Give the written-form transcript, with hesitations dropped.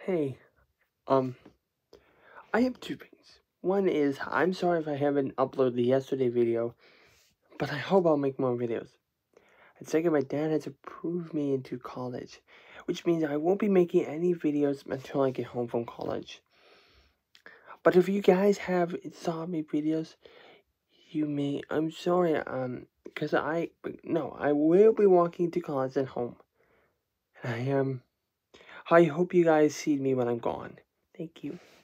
Hey, um, I have two things. One is, I'm sorry if I haven't uploaded the yesterday video, but I hope I'll make more videos. And second, my dad has approved me into college, which means I won't be making any videos until I get home from college. But if you guys have saw me videos, I'm sorry, because no, I will be walking to college at home. And I hope you guys see me when I'm gone. Thank you.